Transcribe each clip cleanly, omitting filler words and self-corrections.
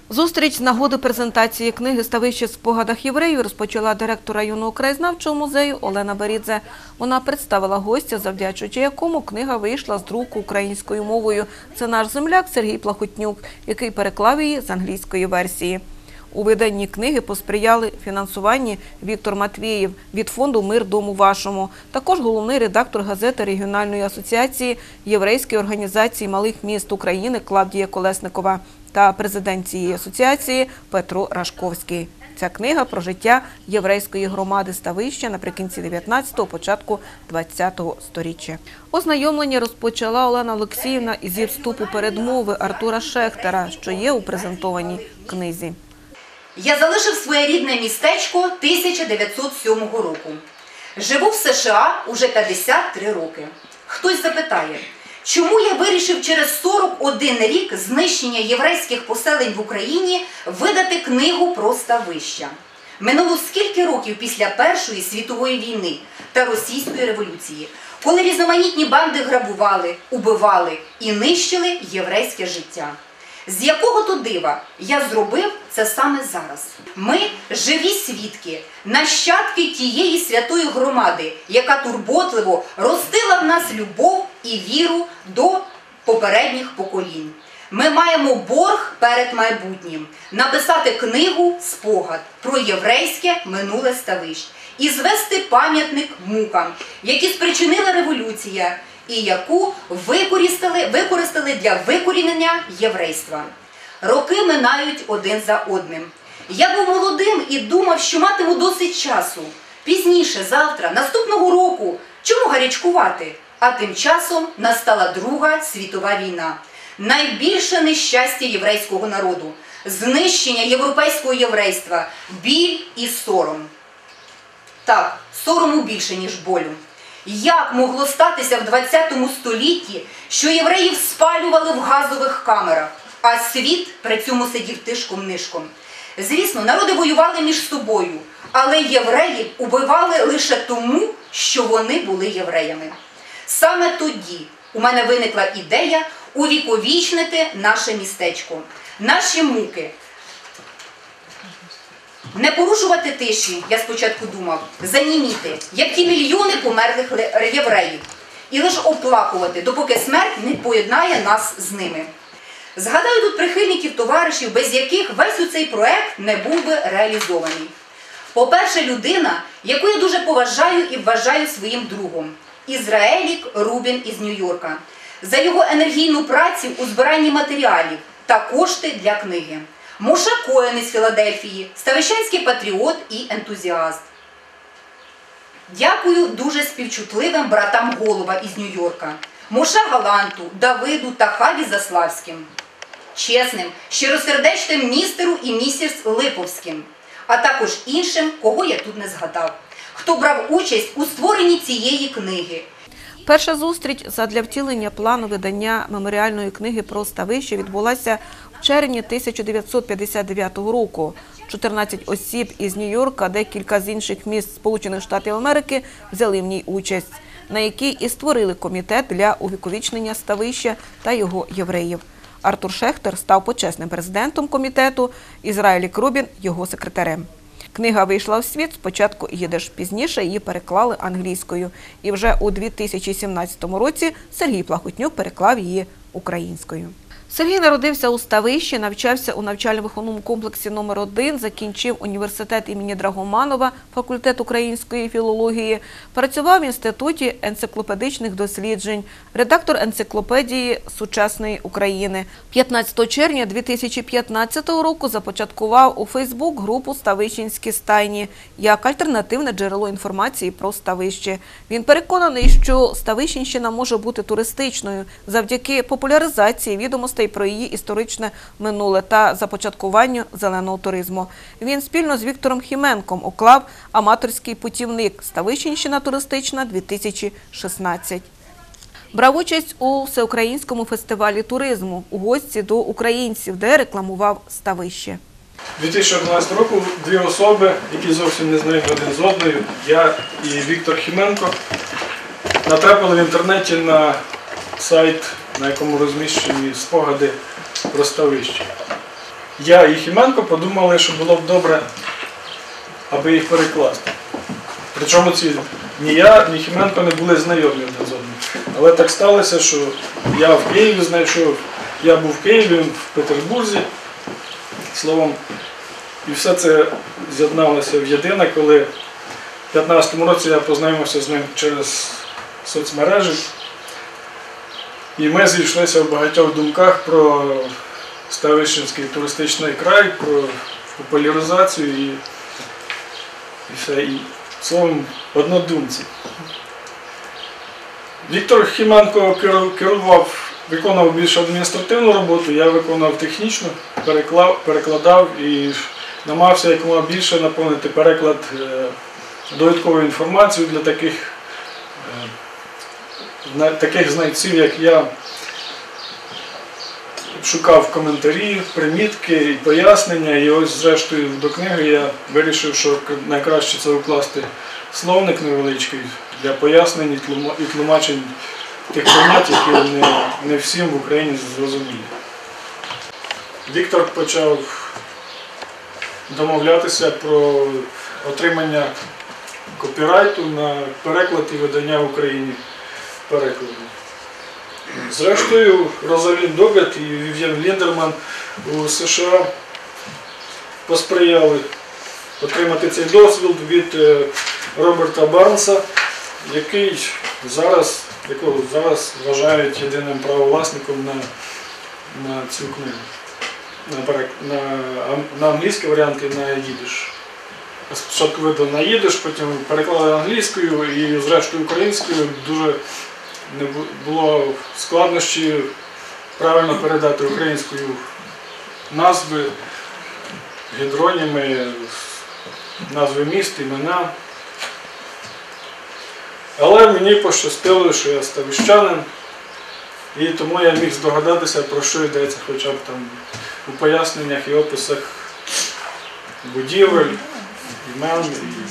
Зустріч з нагоди презентації книги «Ставище в спогадах євреїв» розпочала директор районного краєзнавчого музею Олена Берідзе. Вона представила гостя, завдячуючи якому книга вийшла з друку українською мовою. Це наш земляк Сергій Плахотнюк, який переклав її з англійської версії. У виданні книги посприяли фінансуванні Віктор Матвієв від фонду «Мир дому вашому». Також головний редактор газети регіональної асоціації Єврейської організації малих міст України Клавдія Колесникова та президент цієї асоціації Петро Рашковський. Ця книга про життя єврейської громади Ставища наприкінці 19-го, початку 20-го сторіччя. Ознайомлення розпочала Олена Олексіївна зі вступу передмови Артура Шехтера, що є у презентованій книзі. Я залишив своє рідне містечко 1907 року. Живу в США уже 53 роки. Хтось запитає, чому я вирішив через 41 рік знищення єврейських поселень в Україні видати книгу про Ставища? Минуло скільки років після Першої світової війни та Російської революції, коли різноманітні банди грабували, убивали і нищили єврейське життя. З якого то дива я зробив це саме зараз? Ми – живі свідки, нащадки тієї святої громади, яка турботливо ростила в нас любов і віру до попередніх поколінь. Ми маємо борг перед майбутнім – написати книгу «Спогад» про єврейське минуле Ставищ і звести пам'ятник мукам, які спричинила революція, і яку використали для викорінення єврейства. Роки минають один за одним. Я був молодим і думав, що матиму досить часу. Пізніше, завтра, наступного року, чому гарячкувати? А тим часом настала Друга світова війна. Найбільше нещастя єврейського народу, знищення європейського єврейства, біль і сором. Так, сорому більше, ніж болю. Як могло статися в 20 столітті, що євреїв спалювали в газових камерах, а світ при цьому сидів тишком-нишком? Звісно, народи воювали між собою, але євреїв убивали лише тому, що вони були євреями. Саме тоді у мене виникла ідея увіковічнити наше містечко, наші муки. Не порушувати тиші, я спочатку думав, заніміти, як ті мільйони померлих євреїв, і лише оплакувати, допоки смерть не поєднає нас з ними. Згадаю тут прихильників, товаришів, без яких весь цей проект не був би реалізований. По-перше, людина, яку я дуже поважаю і вважаю своїм другом – Ізраїлік Рубін із Нью-Йорка, за його енергійну працю у збиранні матеріалів та кошти для книги. Моше Коен із Філадельфії, ставищенський патріот і ентузіаст. Дякую дуже співчутливим братам Голуба із Нью-Йорка, Моше Галанту, Давиду та Хаві Заславським, чесним, щиросердечним містеру і місіс Липовським, а також іншим, кого я тут не згадав, хто брав участь у створенні цієї книги. Перша зустріч задля втілення плану видання меморіальної книги про Ставище відбулася в червні 1959 року. 14 осіб із Нью-Йорка, декілька з інших міст Сполучених Штатів Америки взяли в ній участь, на якій і створили комітет для увіковічнення Ставища та його євреїв. Артур Шехтер став почесним президентом комітету, Ізраїлік Рубін – його секретарем. Книга вийшла в світ спочатку їдиш, пізніше її переклали англійською. І вже у 2017 році Сергій Плахотнюк переклав її українською. Сергій народився у Ставищі, навчався у навчально-виховному комплексі номер 1, закінчив університет імені Драгоманова, факультет української філології, працював в Інституті енциклопедичних досліджень, редактор енциклопедії сучасної України. 15 червня 2015 року започаткував у Фейсбук групу «Ставищенські стайні» як альтернативне джерело інформації про Ставище. Він переконаний, що Ставищенщина може бути туристичною завдяки популяризації відомостей про її історичне минуле та започаткуванню зеленого туризму. Він спільно з Віктором Хіменком уклав аматорський путівник «Ставищенщина туристична-2016». Брав участь у всеукраїнському фестивалі туризму «У гості до українців», де рекламував Ставище. 2011 року дві особи, які зовсім не знайомі один з одною, я і Віктор Хіменко, натрапили в інтернеті на сайт, на якому розміщені спогади про Ставище. я і Хіменко подумали, що було б добре, аби їх перекласти. Причому ні я, ні Хіменко не були знайомі один з одним. Але так сталося, що я в Києві знайшов, я був в Києві, він в Петербурзі, словом, і все це з'єдналося в єдине, коли в 2015 році я познайомився з ним через соцмережі. І ми зійшлися в багатьох думках про Ставищенський туристичний край, про популяризацію і все. І, словом, однодумці. Віктор Хіменко виконував більш адміністративну роботу, я виконував технічну, перекладав і намагався якомога більше наповнити переклад довідковою інформацією для таких знайців, як я. Шукав коментарі, примітки і пояснення, і ось зрештою до книги я вирішив, що найкраще це укласти словник невеличкий для пояснень і тлумачень тих понять, які не всім в Україні зрозумілі. Віктор почав домовлятися про отримання копірайту на переклад і видання в Україні перекладу. Зрештою, Розалін Догат і Вів'ян Ліндерман у США посприяли отримати цей дозвіл від Роберта Барнса, якого зараз вважають єдиним правовласником на цю книгу. На англійський варіант і на їдиш. Спочатку видав на їдиш, потім переклали англійською і зрештою українською. Дуже не було складнощі правильно передати українською назви, гідроніми, назви міст, імена. Але мені пощастило, що я ставищанин, і тому я міг здогадатися, про що йдеться хоча б там у поясненнях і описах будівель, імен.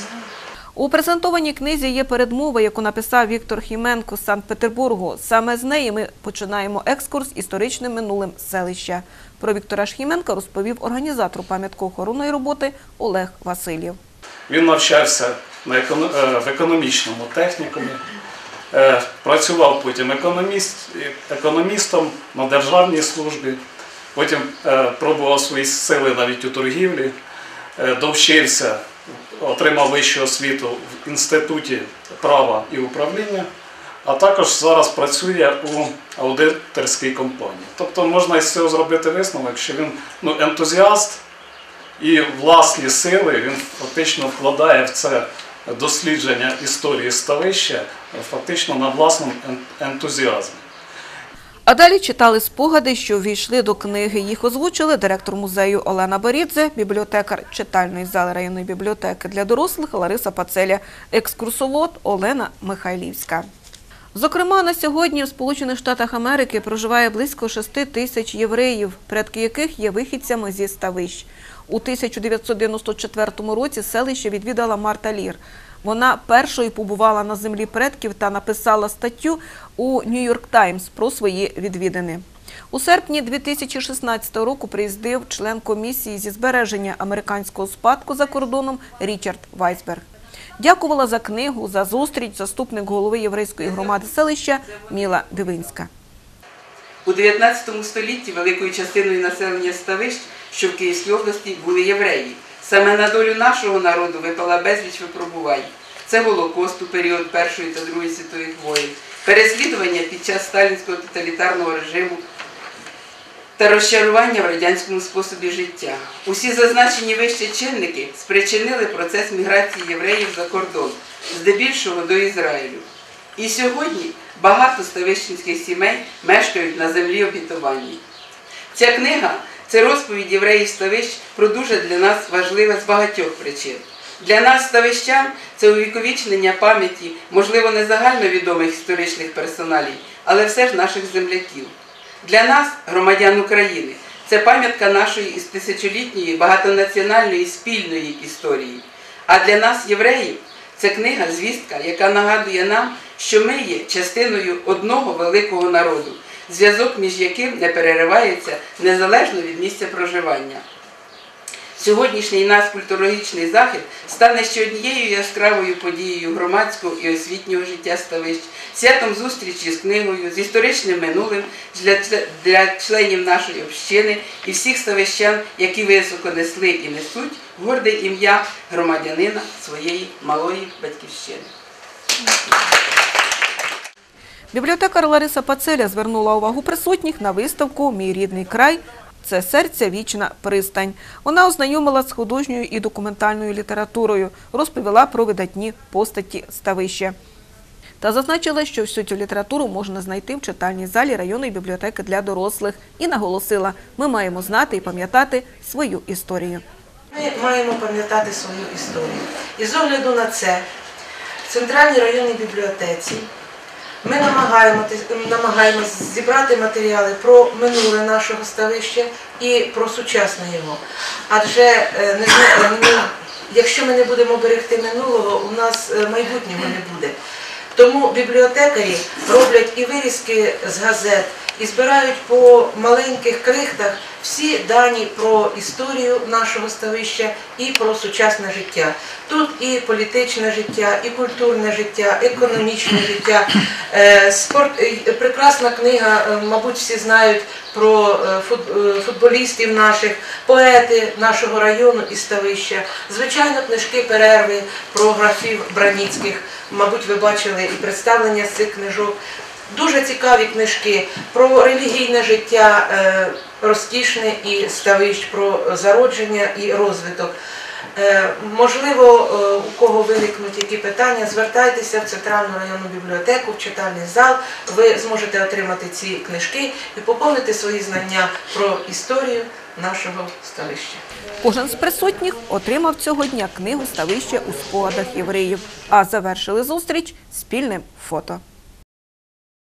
У презентованій книзі є передмова, яку написав Віктор Хіменко з Санкт-Петербургу. Саме з неї ми починаємо екскурс історичним минулим селища. Про Віктора Хіменка розповів організатор пам'яткоохоронної роботи Олег Васильєв. Він навчався в економічному технікумі, працював потім економістом на державній службі, потім пробував свої сили навіть у торгівлі, довчився, отримав вищу освіту в Інституті права і управління, а також зараз працює у аудиторській компанії. Тобто можна із цього зробити висновок, що він ентузіаст і власні сили він фактично вкладає в це дослідження історії ставища фактично на власному ентузіазмі. А далі читали спогади, що ввійшли до книги. Їх озвучили директор музею Олена Борідзе, бібліотекар читальної зали районної бібліотеки для дорослих Лариса Пацеля, екскурсовод Олена Михайлівська. Зокрема, на сьогодні в Сполучених Штатах Америки проживає близько 6 тисяч євреїв, предки яких є вихідцями зі ставищ. У 1994 році селище відвідала Марта Лір. Вона першою побувала на землі предків та написала статтю у «Нью-Йорк Таймс» про свої відвідини. У серпні 2016 року приїздив член комісії зі збереження американського спадку за кордоном Річард Вайсберг. Дякувала за книгу, за зустріч заступник голови єврейської громади селища Міла Дивинська. У 19 столітті великою частиною населення ставищ, що в Київській області, були євреї. Саме на долю нашого народу випала безліч випробувань. Це Голокост у період Першої та Другої світових воєн, переслідування під час сталінського тоталітарного режиму та розчарування в радянському способі життя. Усі зазначені вище чинники спричинили процес міграції євреїв за кордон, здебільшого до Ізраїлю. І сьогодні багато ставищенських сімей мешкають на землі обітованій. Ця книга – це розповідь євреїв ставищ про дуже для нас важливе з багатьох причин. Для нас, ставищан, це увіковічнення пам'яті, можливо, не загальновідомих історичних персоналій, але все ж наших земляків. Для нас, громадян України, це пам'ятка нашої із тисячолітньої багатонаціональної спільної історії. А для нас, євреїв, це книга-звістка, яка нагадує нам, що ми є частиною одного великого народу, зв'язок між яким не переривається незалежно від місця проживання. Сьогоднішній наш культурологічний захід стане ще однією яскравою подією громадського і освітнього життя Ставищ, святом зустрічі з книгою, з історичним минулим для членів нашої общини і всіх ставищан, які високо несли і несуть горде ім'я громадянина своєї малої батьківщини. Бібліотекар Лариса Пацеля звернула увагу присутніх на виставку «Мій рідний край. Це серця вічна пристань». Вона ознайомила з художньою і документальною літературою, розповіла про видатні постаті Ставища. Та зазначила, що всю цю літературу можна знайти в читальній залі районної бібліотеки для дорослих. І наголосила, ми маємо знати і пам'ятати свою історію. Ми маємо пам'ятати свою історію. І з огляду на це, в Центральній районній бібліотеці ми намагаємося зібрати матеріали про минуле нашого Ставища і про сучасне його. Адже якщо ми не будемо берегти минулого, у нас майбутнього не буде. Тому бібліотекарі роблять і вирізки з газет, і збирають по маленьких крихтах всі дані про історію нашого Ставища і про сучасне життя. Тут і політичне життя, і культурне життя, економічне життя. Прекрасна книга, мабуть, всі знають про футболістів наших, поети нашого району і Ставища. Звичайно, книжки перерви про графів Браніцьких. Мабуть, ви бачили і представлення з цих книжок. Дуже цікаві книжки про релігійне життя Розкішне і Ставищ, про зародження і розвиток. Можливо, у кого виникнуть які питання, звертайтеся в Центральну районну бібліотеку, в читальний зал, ви зможете отримати ці книжки і поповнити свої знання про історію нашого Ставища. Кожен з присутніх отримав цього дня книгу «Ставище у спогадах євреїв», а завершили зустріч спільним фото.